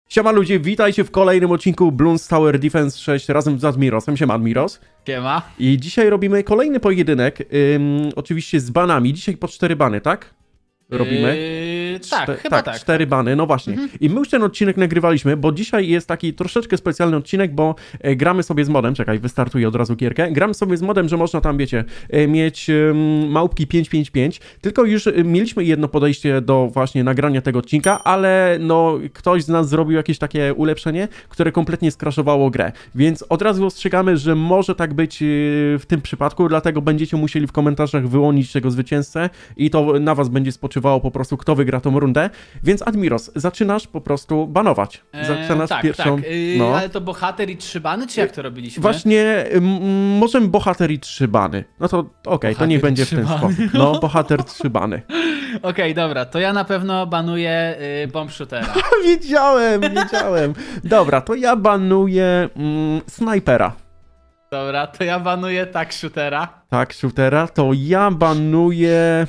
Siema ludzie, witajcie w kolejnym odcinku Bloons Tower Defense 6 razem z Admirosem. Siema Admiros. Siema. I dzisiaj robimy kolejny pojedynek, oczywiście z banami. Dzisiaj po 4 bany, tak? Robimy? Chyba tak. 4 bany, no właśnie. I my już ten odcinek nagrywaliśmy, bo dzisiaj jest taki troszeczkę specjalny odcinek, bo gramy sobie z modem, czekaj, wystartuję od razu gierkę, gramy sobie z modem, że można tam, wiecie, mieć małpki 555, tylko już mieliśmy jedno podejście do właśnie nagrania tego odcinka, ale no ktoś z nas zrobił jakieś takie ulepszenie, które kompletnie skraszowało grę, więc od razu ostrzegamy, że może tak być w tym przypadku, dlatego będziecie musieli w komentarzach wyłonić tego zwycięzcę i to na was będzie spoczywało po prostu, kto wygra tą rundę. Więc Admiros, zaczynasz po prostu banować. Zaczynasz pierwszą... Tak. No. Ale to bohater i 3 bany, czy jak to robiliśmy? Właśnie, możemy bohater i 3 bany. No to okej, to niech będzie w ten sposób. No, bohater 3 bany. Okej, dobra, to ja na pewno banuję bomb shootera. Wiedziałem. Dobra, to ja banuję snajpera. Dobra, to ja banuję tak shootera. Tak, shootera, to ja banuję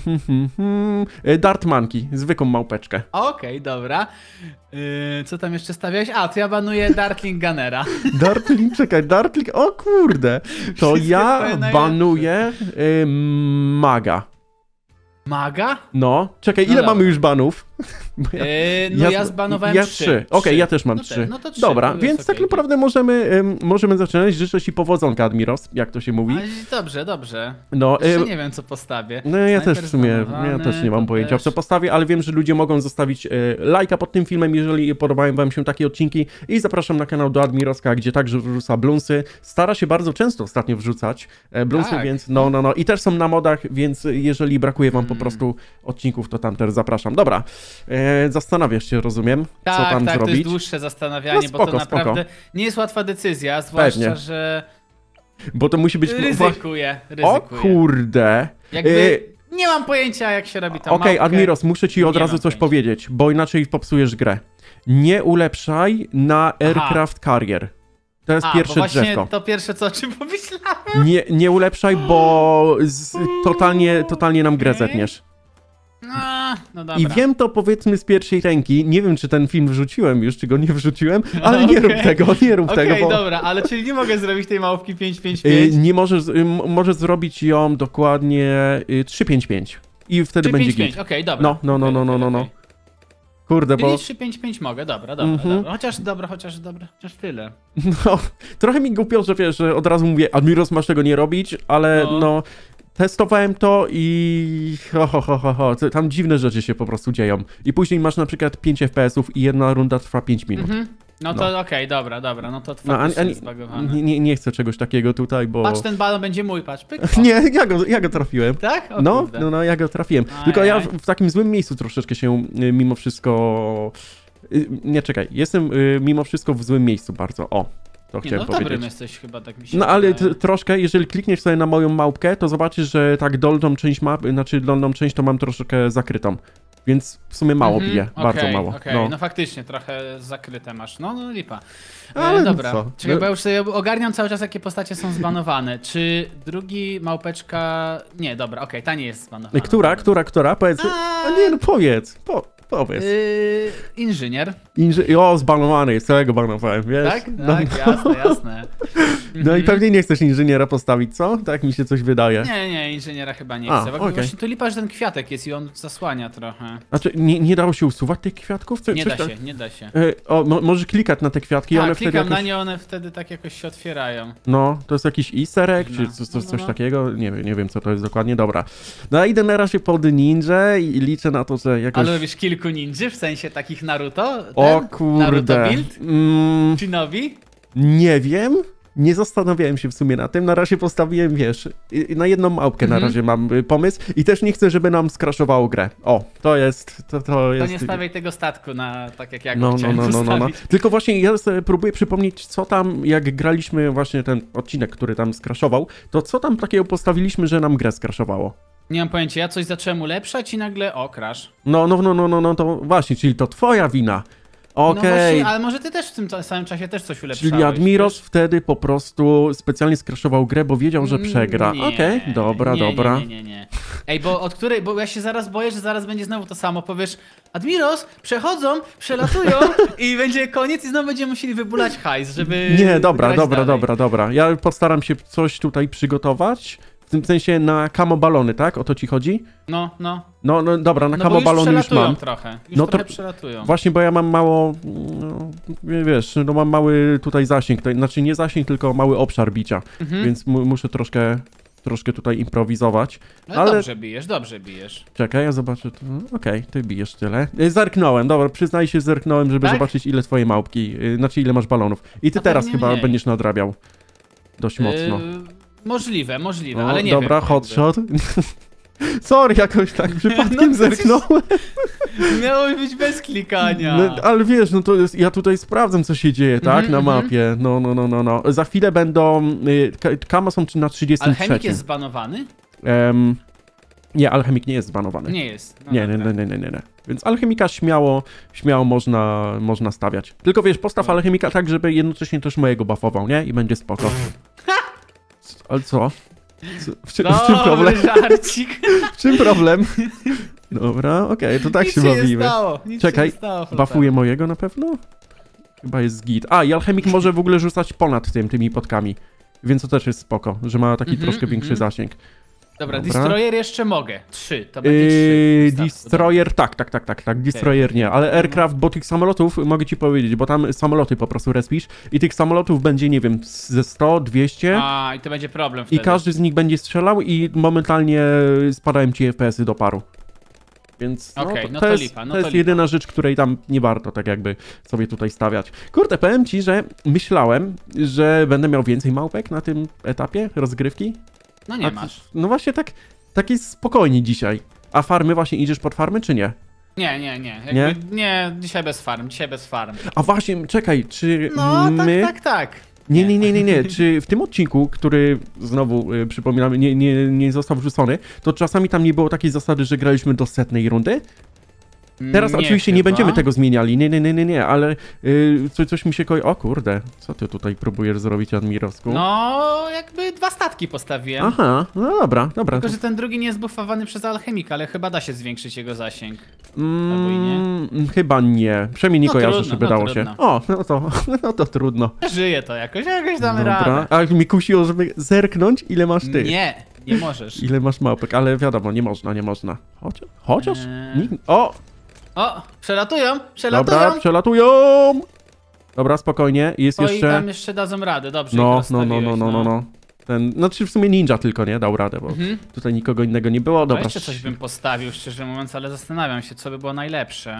Dart Monkey, zwykłą małpeczkę. Okej, dobra. Co tam jeszcze stawiałeś? A, to ja banuję Dartling Gunnera. Dartling, o kurde. To Wszystkie ja twoje banuję Maga. Maga? No, czekaj, ile dobra. mamy już banów? Ja zbanowałem 3. Okej, ja też mam 3. No to 3. Dobra, więc tak naprawdę możemy zaczynać. Życzę ci powodzonka, Admiros, jak to się mówi. Dobrze. No, Jeszcze nie wiem, co postawię. No ja też w sumie, ja też nie mam pojęcia, co postawię, ale wiem, że ludzie mogą zostawić lajka pod tym filmem, jeżeli podobają wam się takie odcinki, i zapraszam na kanał do Admiroska, gdzie także wrzuca Bloonsy. Stara się bardzo często ostatnio wrzucać Bloonsy, tak. Więc no. I też są na modach, więc jeżeli brakuje wam po prostu odcinków, to tam też zapraszam. Dobra, zastanawiasz się, rozumiem, co tam zrobić. To jest dłuższe zastanawianie, no spoko, bo to naprawdę nie jest łatwa decyzja, zwłaszcza, pewnie. Że... Bo to musi być... Ryzykuję. O kurde! Nie mam pojęcia, jak się robi tam Okej, Admiros, muszę ci od razu coś powiedzieć, bo inaczej popsujesz grę. Nie ulepszaj na Aircraft Carrier. To jest pierwsze bo właśnie drzewko. To pierwsze, co o czym pomyślałem. Nie ulepszaj, bo totalnie nam grę zetniesz. No dobra. I wiem to, powiedzmy, z pierwszej ręki. Nie wiem, czy ten film wrzuciłem już, czy go nie wrzuciłem, ale nie rób tego, Okej, bo... dobra, ale czyli nie mogę zrobić tej małpki 555? Nie możesz zrobić ją dokładnie 355. I wtedy będzie git. Okej, dobra. No. Kurde, czyli bo... 355 mogę, dobra. Chociaż tyle. No, trochę mi głupio, że wiesz, że od razu mówię, Admiros, masz tego nie robić, ale no testowałem to i tam dziwne rzeczy się po prostu dzieją. I później masz na przykład 5 FPS-ów i jedna runda trwa 5 minut. No to okej, dobra, no to faktycznie jest zbagowane. Nie chcę czegoś takiego tutaj, bo... Patrz, ten balon będzie mój, patrz, pyk. Nie, ja go trafiłem. Tak? No, ja go trafiłem. Tylko ja w takim złym miejscu troszeczkę się mimo wszystko... Nie, czekaj, jestem mimo wszystko w złym miejscu bardzo, to chciałem powiedzieć. Dobrym jesteś chyba, tak mi się No ale troszkę, jeżeli klikniesz sobie na moją małpkę, to zobaczysz, że tak dolną część mapy, znaczy dolną część to mam troszeczkę zakrytą. Więc w sumie mało bije, bardzo mało. No faktycznie, trochę zakryte masz, no lipa. Ale dobra, co? Czekaj, bo ja już sobie ogarniam cały czas, jakie postacie są zbanowane. Czy drugi małpeczka... Nie, dobra, ta nie jest zbanowana. Która? Powiedz. Nie, no powiedz. Powiedz. Inżynier. Zbanowany jest, całego banowałem, wiesz? Tak, jasne. No i pewnie nie chcesz inżyniera postawić, co? Tak mi się coś wydaje. Nie, inżyniera chyba nie chcę. Właśnie tu lipa, że ten kwiatek jest i on zasłania trochę. Znaczy, nie dało się usuwać tych kwiatków? Nie da się. Możesz klikać na te kwiatki i one wtedy klikam na nie, one wtedy tak jakoś się otwierają. No, to jest jakiś easter egg, czy coś takiego? Nie wiem, co to jest dokładnie, dobra. No idę na razie pod ninja i liczę na to, że jakoś... Ale robisz kilku ninży, w sensie takich Naruto? O kurde. Naruto build? Shinobi? Nie wiem. Nie zastanawiałem się w sumie na tym. Na razie postawiłem, wiesz, na jedną małpkę na razie mam pomysł i też nie chcę, żeby nam skraszowało grę. To jest... To nie stawiaj tego statku na tak, jak ja go chciałem postawić. Tylko właśnie ja próbuję przypomnieć, co tam, jak graliśmy właśnie ten odcinek, który tam skraszował, to co tam takiego postawiliśmy, że nam grę skraszowało? Nie mam pojęcia, ja coś zacząłem ulepszać i nagle, crash. No, to właśnie, czyli to twoja wina. Okej. No właśnie, ale może ty też w tym samym czasie też coś ulepszałeś. Czyli Admiros wtedy po prostu specjalnie skraszował grę, bo wiedział, że przegra. Okej, dobra, dobra. Nie. Ej, bo od której, bo ja się zaraz boję, że zaraz będzie znowu to samo. Powiesz, Admiros, przechodzą, przelatują i będzie koniec i znowu będziemy musieli wybulać hajs, żeby... Nie, dobra. dalej. Ja postaram się coś tutaj przygotować. W tym sensie na kamobalony, tak? O to ci chodzi? No. No dobra, na No kamobalony już mam. trochę. No Trochę to przelatują. właśnie, bo ja mam mało, no, wiesz, no mam mały tutaj zasięg, znaczy nie zasięg, tylko mały obszar bicia, więc muszę troszkę tutaj improwizować. Ale dobrze bijesz. Czekaj, ja zobaczę. Okej, ty bijesz tyle. Zerknąłem, dobra, przyznaj się, zerknąłem, żeby zobaczyć ile twoje małpki, znaczy ile masz balonów. I ty teraz chyba mniej. będziesz nadrabiał dość mocno. Możliwe, O, ale nie dobra, wiem. hotshot. Sorry, jakoś tak przypadkiem zerknąłem. Miało być bez klikania. No, ale wiesz, no to jest, ja tutaj sprawdzam, co się dzieje, tak, na mapie. No. Za chwilę będą, kama są na 33. Alchemik jest zbanowany? Nie, alchemik nie jest zbanowany. Nie jest. No Nie. Więc alchemika śmiało można stawiać. Tylko wiesz, postaw alchemika tak, żeby jednocześnie też mojego buffował, nie? I będzie spoko. Ale co? W czym problem? Żarcik. W czym problem? Dobra, okej, to tak Nic się bawimy. Czekaj, buffuję mojego na pewno? Chyba jest git. A, i alchemik może w ogóle rzucać ponad tymi potkami. Więc to też jest spoko, że ma taki troszkę większy zasięg. Dobra, Destroyer jeszcze mogę. 3, to będzie 3. Destroyer, tak. Destroyer nie, ale Aircraft, bo tych samolotów, mogę ci powiedzieć, bo tam samoloty po prostu respisz i tych samolotów będzie, nie wiem, ze 100, 200. A, i to będzie problem wtedy. I każdy z nich będzie strzelał i momentalnie spadają ci FPS-y do paru. Więc to jest jedyna rzecz, której tam nie warto tak jakby sobie tutaj stawiać. Kurde, powiem ci, że myślałem, że będę miał więcej małpek na tym etapie rozgrywki. No nie masz. No właśnie tak jest spokojnie dzisiaj. A farmy właśnie, idziesz pod farmy, czy nie? Nie. Nie, dzisiaj bez farm. A właśnie, czekaj, czy no, my... tak. Nie. Czy w tym odcinku, który znowu przypominam, nie został wrzucony, to czasami tam nie było takiej zasady, że graliśmy do 100. rundy? Teraz oczywiście nie będziemy tego zmieniali, nie, ale coś mi się O kurde, co ty tutaj próbujesz zrobić, Admirowsku? No, jakby 2 statki postawiłem. Aha, no dobra. Tylko, że ten drugi nie jest buffowany przez alchemika, ale chyba da się zwiększyć jego zasięg. Albo i nie? Chyba nie. Przynajmniej nie kojarzę, żeby dało trudno. się. O, no to trudno. Żyje to jakoś damy radę. A mi kusiło, żeby zerknąć, ile masz ty. Nie możesz. Ile masz małpek, ale wiadomo, nie można. Chociaż? O, przelatują. Dobra, przelatują! Dobra, spokojnie, jest Oj, jeszcze... tam jeszcze dadzą radę, dobrze No. Znaczy w sumie ninja tylko, nie? Dał radę, bo tutaj nikogo innego nie było. Dobra. Jeszcze coś bym postawił, szczerze mówiąc, ale zastanawiam się, co by było najlepsze.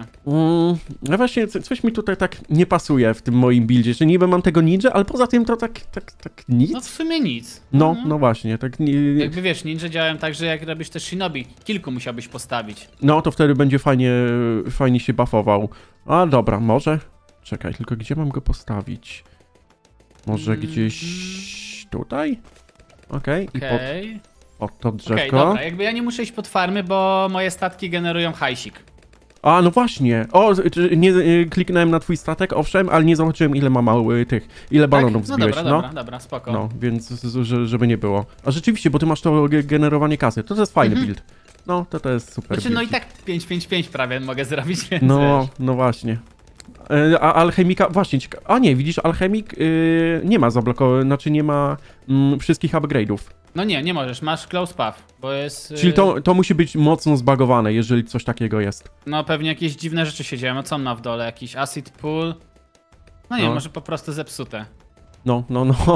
No właśnie, coś mi tutaj tak nie pasuje w tym moim buildzie, że niby mam tego ninja, ale poza tym to tak nic. No w sumie nic. No właśnie, tak nie... Jakby wiesz, ninja działają tak, że jak robisz też shinobi, kilku musiałbyś postawić. No to wtedy będzie fajnie się buffował. A dobra, może... Czekaj, tylko gdzie mam go postawić? Może gdzieś tutaj? Okej. I pod to drzewko. Dobra, jakby ja nie muszę iść pod farmy, bo moje statki generują hajsik. A, no właśnie. O, nie kliknąłem na twój statek, owszem, ale nie zobaczyłem ile ma ile balonów zbiłeś. Dobra, spoko. No, więc żeby nie było. A rzeczywiście, bo ty masz to generowanie kasy. To jest fajny build. No, to jest super build. No i tak 5-5-5 prawie mogę zrobić, więc No właśnie. A alchemika, właśnie, a nie, widzisz, alchemik nie ma zablokowanych, znaczy nie ma wszystkich upgrade'ów. No nie możesz, masz close path, bo jest... Czyli to musi być mocno zbagowane, jeżeli coś takiego jest. No pewnie jakieś dziwne rzeczy się dzieją, a co on ma w dole, jakiś acid pool? No nie, może po prostu zepsute. No,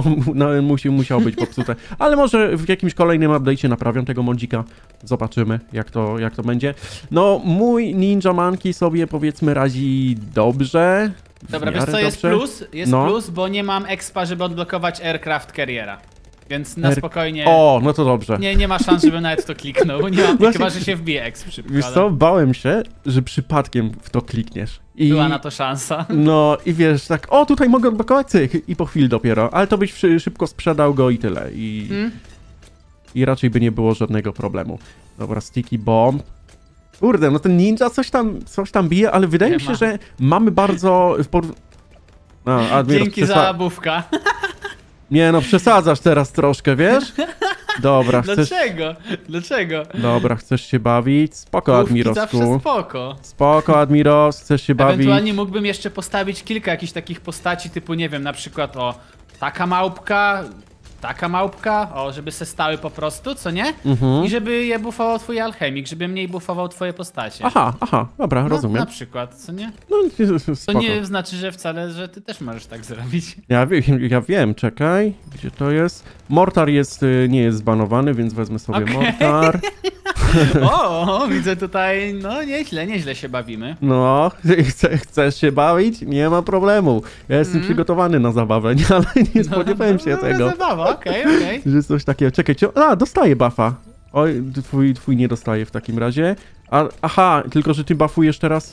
musiał być popsute. Ale może w jakimś kolejnym update'cie naprawią tego modzika. Zobaczymy, jak to będzie. No, mój Ninja Monkey sobie, powiedzmy, radzi dobrze. Dobra, wiesz co, jest plus? Jest plus, bo nie mam expa, żeby odblokować Aircraft Carriera. Więc na spokojnie... O, no to dobrze. Nie ma szans, żebym nawet w to kliknął, bo nie mam, chyba, że się wbije exp szybko. Wiesz co, bałem się, że przypadkiem w to klikniesz. Była na to szansa. No i wiesz, tak, o tutaj mogę odblokować cyk i po chwili dopiero, ale to byś szybko sprzedał go i tyle. I raczej by nie było żadnego problemu. Dobra, sticky bomb. Kurde, no ten ninja coś tam bije, ale wydaje mi się, że mamy bardzo... Dzięki za bówka. Nie no, przesadzasz teraz troszkę, wiesz? Dobra, chcesz... Dlaczego? Dobra, chcesz się bawić? Spoko, Admirosku. Zawsze spoko. Spoko, Admiros, chcesz się bawić? Ewentualnie mógłbym jeszcze postawić kilka jakichś takich postaci, typu, nie wiem, na przykład taka małpka, żeby se stały po prostu, co nie? I żeby je bufował twój alchemik, żeby mniej bufował twoje postacie. Aha, dobra, rozumiem. Na przykład, co nie? No, to nie znaczy, że wcale, że ty też możesz tak zrobić. Ja wiem, czekaj, gdzie to jest? Mortar nie jest zbanowany, więc wezmę sobie mortar. Widzę tutaj, no nieźle się bawimy. No, chcesz się bawić? Nie ma problemu. Ja jestem przygotowany na zabawę, ale nie spodziewałem się tego. Zabawa, okej. Że coś takiego. Czekaj, dostaje buffa. Oj, twój nie dostaje w takim razie. Aha, tylko że ty buffujesz teraz?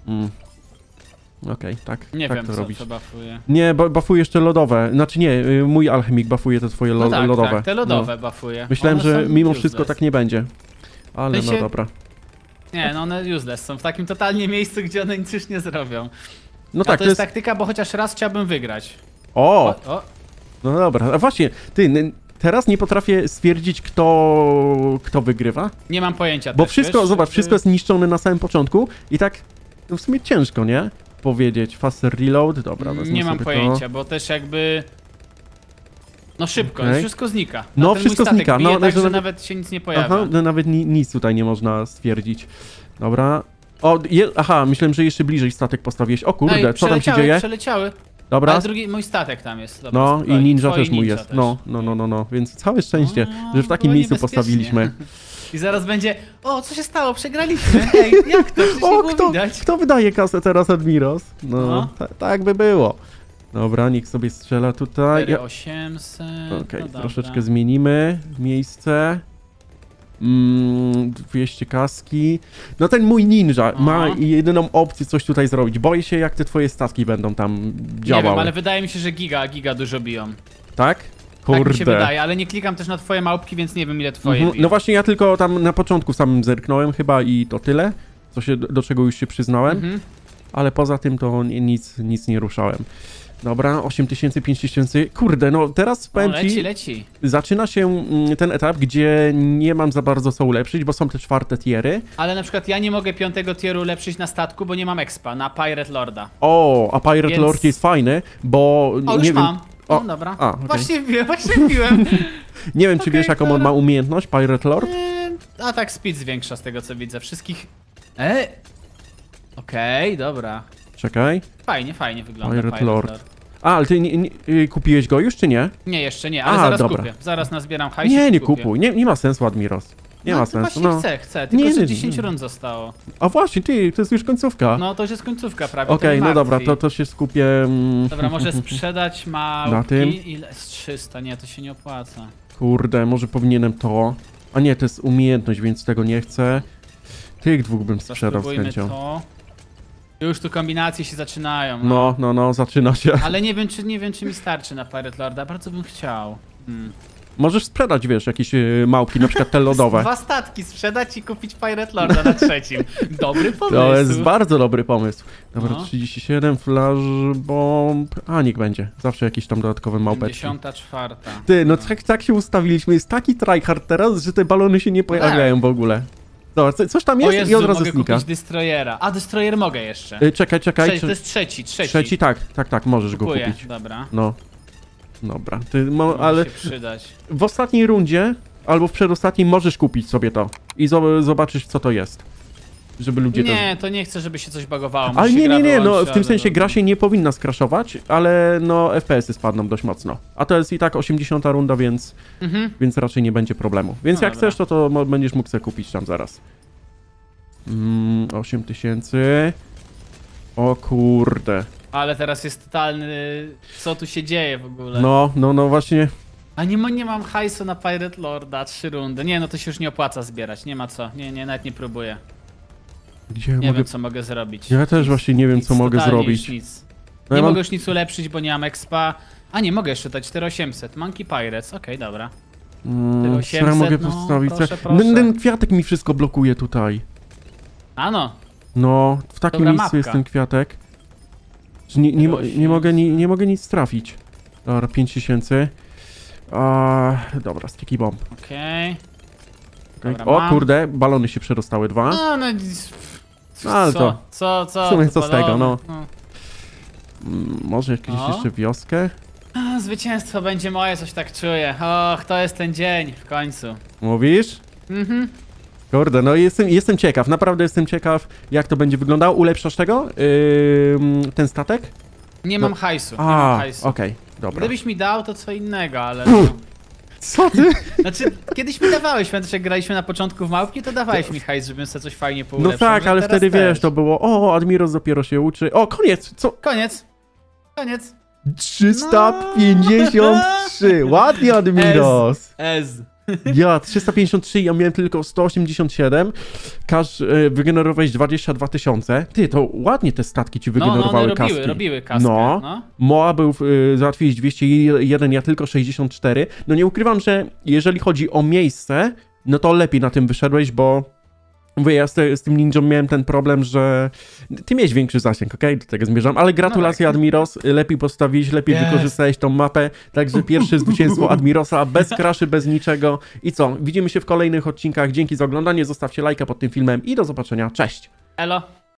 Okej, tak. Nie tak wiem, to robisz. co buffuje. Nie, buffujesz te lodowe. Znaczy nie, mój alchemik buffuje te twoje lodowe. Tak, te lodowe buffuje. Myślałem, że mimo wszystko tak nie będzie. Ale no dobra. Nie, no one useless są w takim totalnie miejscu, gdzie one nic już nie zrobią. No tak, to jest taktyka, bo chociaż raz chciałbym wygrać. No dobra, a właśnie, teraz nie potrafię stwierdzić, kto wygrywa. Nie mam pojęcia. Bo wszystko, zobacz, wszystko jest niszczone na samym początku i tak w sumie ciężko, nie? Powiedzieć. Faster reload, dobra, nie mam pojęcia, bo też jakby... No szybko, wszystko znika. No wszystko znika. No, tak, że nawet się nic nie pojawia. Nawet nic tutaj nie można stwierdzić. Dobra. Myślałem, że jeszcze bliżej statek postawiłeś. O kurde, co tam się dzieje? Przeleciały. Dobra. Ale drugi, mój statek tam jest. Dobra, no i ninja też mój jest. Też. No. Więc całe szczęście, że w takim miejscu postawiliśmy. I zaraz będzie, co się stało? Przegraliśmy. Ej, jak to? Przecież nie było widać. Kto wydaje kasę teraz, Admiros? No. Tak by było. Dobra, niech sobie strzela tutaj. 4800. Okej, troszeczkę zmienimy miejsce. 200 kaski. No ten mój ninja ma jedyną opcję coś tutaj zrobić. Boję się, jak te twoje statki będą tam działały. Nie wiem, ale wydaje mi się, że giga dużo biją. Tak? Kurde. Tak mi się wydaje, ale nie klikam też na twoje małpki, więc nie wiem, ile twoje biją. No właśnie, ja tylko tam na początku samym zerknąłem chyba i to tyle, do czego już się przyznałem. Ale poza tym to nic nie ruszałem. Dobra, 8000, 5000. Kurde, no teraz powiem ci, leci. Zaczyna się ten etap, gdzie nie mam za bardzo co ulepszyć, bo są te 4 tiery. Ale na przykład ja nie mogę 5 tieru ulepszyć na statku, bo nie mam expa, na Pirate Lorda. A Pirate Lord jest fajny, bo już nie mam. wiem... No dobra. Okay. Właśnie wbiłem. Nie wiem, czy wiesz, jaką on ma umiejętność, Pirate Lord? Atak speed zwiększa z tego, co widzę. Wszystkich... Okej, dobra. Czekaj. Fajnie wygląda Pirate Lord. Ale ty kupiłeś go już, czy nie? Nie, jeszcze nie, ale zaraz kupię. Zaraz nazbieram hajs. Nie kupuj. Nie ma sensu, Admiros. Nie ma sensu. Właśnie chcę. Tylko że 10 rund zostało. A właśnie, to jest już końcówka. No to już jest końcówka prawie. Okej, no dobra, to się skupię. Dobra, może sprzedać małpki. Na tym? Ile? Z 300, nie, to się nie opłaca. Kurde, może powinienem to. A nie, to jest umiejętność, więc tego nie chcę. Tych dwóch bym sprzedał z chęcią. Już tu kombinacje się zaczynają. No, zaczyna się. Ale nie wiem, czy mi starczy na Pirate Lorda. Bardzo bym chciał. Możesz sprzedać, wiesz, jakieś małpki, na przykład te lodowe. 2 statki sprzedać i kupić Pirate Lorda na trzecim. Dobry pomysł. To jest bardzo dobry pomysł. Dobra, 37, flash bomb. Niech będzie. Zawsze jakieś tam dodatkowe małpeczki. 54. Ty, no tak się ustawiliśmy. Jest taki tryhard teraz, że te balony się nie pojawiają w ogóle. Dobra, coś tam jest i od razu mogę znika. kupić Destroyera. Destroyer mogę jeszcze. Czekaj. To jest trzeci. Trzeci, tak, możesz go kupić. Dobra. No. Dobra, ale się przydać. W ostatniej rundzie, albo w przedostatniej możesz kupić sobie to i zobaczysz, co to jest. Żeby ludzie to nie chcę, żeby się coś bugowało. Ale nie, no w tym sensie gra się nie powinna skraszować, ale no FPS-y spadną dość mocno. A to jest i tak 80 runda, więc raczej nie będzie problemu. Więc jak chcesz, to będziesz mógł sobie kupić tam zaraz. 8000. O kurde. Ale teraz jest totalny... Co tu się dzieje w ogóle? No właśnie. A nie mam hajsu na Pirate Lorda, 3 rundy. Nie, no to się już nie opłaca zbierać, nie ma co. Nie, nawet nie próbuję. Nie wiem, co mogę zrobić. Ja też właśnie nie wiem, co mogę zrobić. Nic. Nie mogę już nic ulepszyć, bo nie mam expa. Nie mogę jeszcze dać 4800. Monkey Pirates, okej, dobra. 4800, mogę postawić. Proszę. Ten kwiatek mi wszystko blokuje tutaj. Ano. No, w takim Dobra miejscu mapka. jest ten kwiatek. Że nie mogę nic trafić. Dobra, 5000. Dobra, sticky bomb. Okej. Okay. Dobra, O mam. kurde, balony się przedostały 2. No, Ale to... Co? w sumie co z tego, balony? no. Może jakąś O. jeszcze wioskę? Zwycięstwo będzie moje, coś tak czuję. Och, to jest ten dzień w końcu. Mówisz? Mhm. Kurde, no jestem ciekaw, naprawdę jestem ciekaw, jak to będzie wyglądało. Ulepszasz tego? Ten statek? Nie mam hajsu, nie mam hajsu. Okej, dobra. Gdybyś mi dał, to co innego, ale... Co ty? Znaczy, kiedyś mi dawałeś, pamiętasz jak graliśmy na początku w małpki, to dawałeś mi hajs, żebym sobie coś fajnie No poulepszał. tak, Może ale teraz wtedy też. wiesz, to było, o, Admiros dopiero się uczy. O, koniec! Co? Koniec. Koniec. 353! Ładnie, Admiros! Ez. Ja, 353, ja miałem tylko 187. Wygenerowałeś 22 000. Ty, to ładnie te statki ci wygenerowały one kaski. robiły kaskę. No. Moa był, załatwiłeś 201, ja tylko 64. No nie ukrywam, że jeżeli chodzi o miejsce, no to lepiej na tym wyszedłeś, bo mówię, ja z tym ninją miałem ten problem, że ty miałeś większy zasięg, okej? Do tego zmierzam, ale gratulacje, No tak. Admiros, lepiej postawiłeś, lepiej Yes. wykorzystałeś tą mapę, także pierwsze zwycięstwo Admirosa, bez kraszy, bez niczego. I co, widzimy się w kolejnych odcinkach, dzięki za oglądanie, zostawcie lajka pod tym filmem i do zobaczenia, cześć! Elo.